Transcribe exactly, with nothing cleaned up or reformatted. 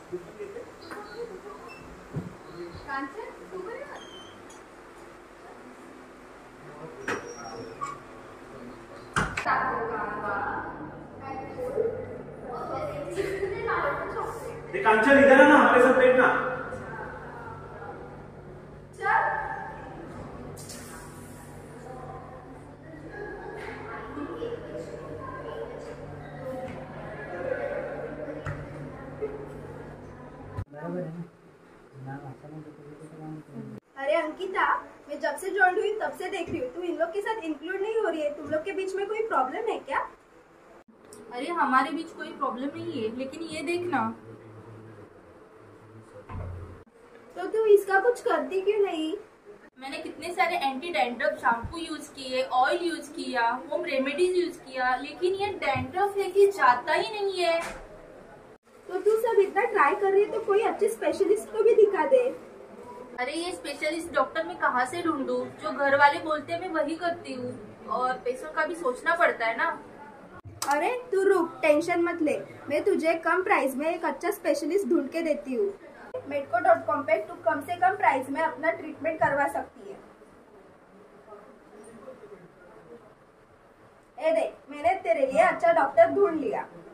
कांचन इधर है ना, हमारे साथ बैठना। अरे अंकिता, मैं जब से ज्वाइन हुई तब से देख रही हूँ, तू इन लोग के साथ इंक्लूड नहीं हो रही है। तुम लोग के बीच में कोई प्रॉब्लम है क्या? अरे हमारे बीच कोई प्रॉब्लम नहीं है, लेकिन ये देखना। तो तू इसका कुछ करती क्यों नहीं? मैंने कितने सारे एंटी डैंड्रफ शैम्पू यूज किए, ऑयल यूज किया, होम रेमेडीज यूज किया, लेकिन ये डैंड्रफ है कि जाता ही नहीं है। तो तू सब इतना ट्राई कर रही है तो कोई अच्छे स्पेशलिस्ट को भी दिखा दे। अरे ये स्पेशलिस्ट डॉक्टर मैं कहाँ से ढूंढूं? जो घर वाले बोलते हैं मैं वही करती हूँ, और पैसों का भी सोचना पड़ता है ना। अरे तू रुक, टेंशन मत ले, मैं तुझे कम प्राइस में एक अच्छा स्पेशलिस्ट ढूंढ के देती हूँ। मेडको डॉट कॉम पे तू कम से कम प्राइस में अपना ट्रीटमेंट करवा सकती है। ए देख, मैंने तेरे लिए अच्छा डॉक्टर ढूंढ लिया।